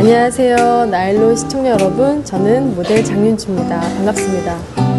안녕하세요. 나일론 시청자 여러분, 저는 모델 장윤주입니다. 반갑습니다.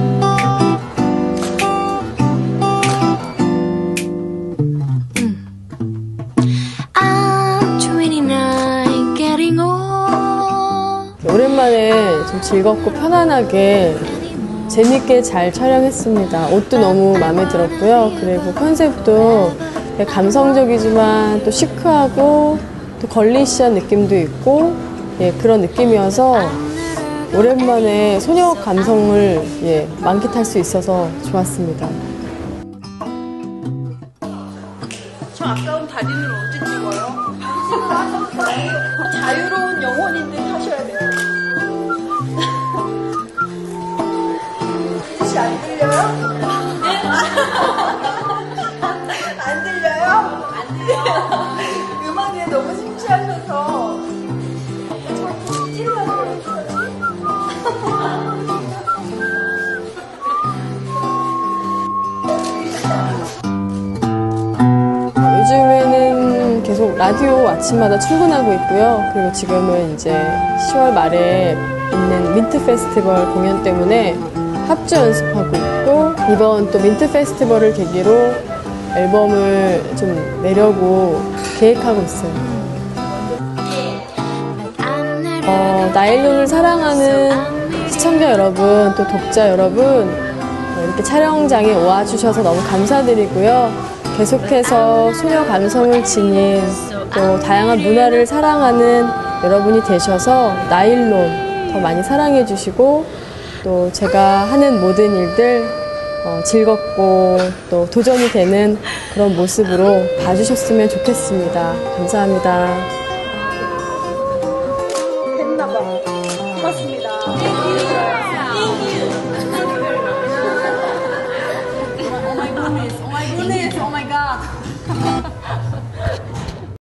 오랜만에 좀 즐겁고 편안하게 재밌게 잘 촬영했습니다. 옷도 너무 마음에 들었고요. 그리고 컨셉도 감성적이지만 또 시크하고 또 걸리시한 느낌도 있고 그런 느낌이어서 오랜만에 소녀 감성을 만끽할 수 있어서 좋았습니다. 저 아까운 다리는 언제 찍어요? 자유로운 영혼인 듯 하셔야 돼요. 혹시 안 들려요? 안 들려요? 안 들려요. 음악에 너무 심취하셔서 자꾸 찔러요. 요즘에는 계속 라디오 아침마다 출근하고 있고요. 그리고 지금은 이제 10월 말에 있는 민트 페스티벌 공연 때문에 합주 연습하고 있고, 이번 또 민트 페스티벌을 계기로 앨범을 좀 내려고 계획하고 있어요. 나일론을 사랑하는 시청자 여러분, 또 독자 여러분, 이렇게 촬영장에 와주셔서 너무 감사드리고요. 계속해서 소녀 감성을 지닌 또 다양한 문화를 사랑하는 여러분이 되셔서 나일론 더 많이 사랑해 주시고, 또 제가 하는 모든 일들 즐겁고 또 도전이 되는 그런 모습으로 봐주셨으면 좋겠습니다. 감사합니다. 됐나봐. 고맙습니다. Oh my goodness, oh my god.